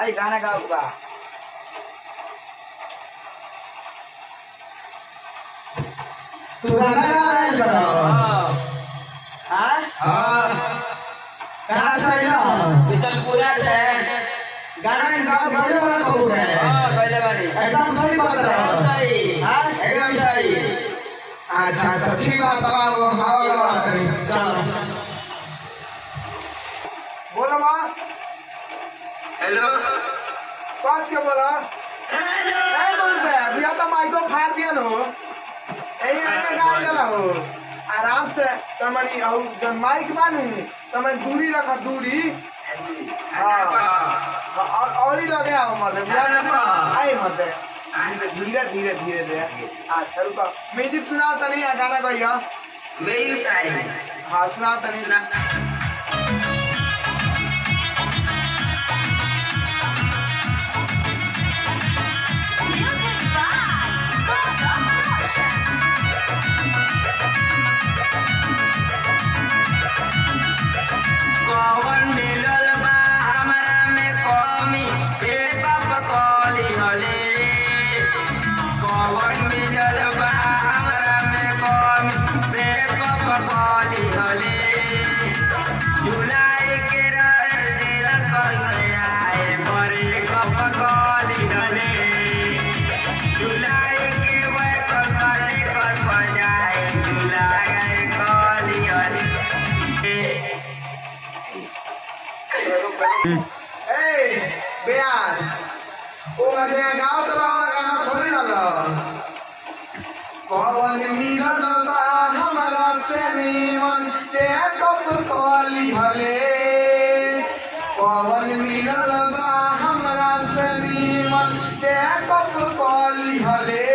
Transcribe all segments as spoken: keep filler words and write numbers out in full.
भाई गाना गाओ बा। तू गाना गा रहा है बड़ा हां हां कहां से आया बिशनपुरा से गाना गा गाने वाला कौन है हां गले वाली एकदम सही बात है सही हां एकदम सही। अच्छा तो ठीक है बताओ हां लगा करें चलो बोलो मां हेलो पास के बोला नहीं बोल रहे या तो माइक को फाड़ दिया नो यही आने गा देला हो आराम से तमनी औ जन माइक बानू तमन दूरी रखा दूरी हां और ही लगे आओ मर्दे बुला ना आए मर्दे धीरे धीरे धीरे धीरे अच्छा रुको म्यूजिक सुनाओ तनी गाना गाइयो मेरी साई हां सुनाओ तनी सुना ए बेयास ओ गया गाओ तो गाना थोड़ी लगा कौन मिलल बा हमरा से नीमन ते कब कली हले कौन मिलल बा हमरा से नीमन ते कब कली हले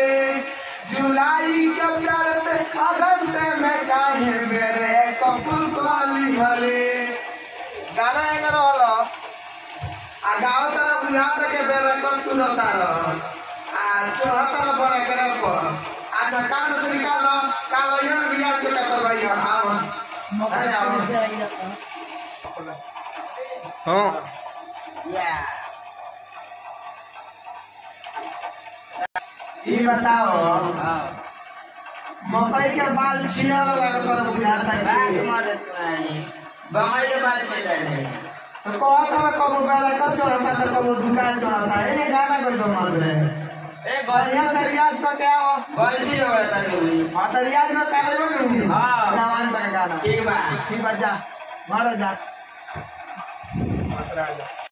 जुलाई के प्यार ते अगस्त में काहे मेरे कब कली हले गाना एंग रहल आ गाँव तरह बुझा के बेरा कब तू रहता रह आ चौहत्तर बड़े करे पर अच्छा कान से निकाल दो काल यो बियाह के कत भाई आओ अरे आओ हां या ई बताओ मकई के बाल छिया लगत पर बुझाता है मारे तुम्हारी बंगाली के बाल से नहीं तो कहता कब बेरा कब चढ़ता था कब दुकान चढ़ता है ये गाना कोई तो मार रहे ए बढ़िया से रियाज को क्या हो गलती हो गया था नहीं हां तो रियाज में कर लो नहीं हां जवान तक गाना ठीक बा ठीक बा जा मारो जा बस रहा जा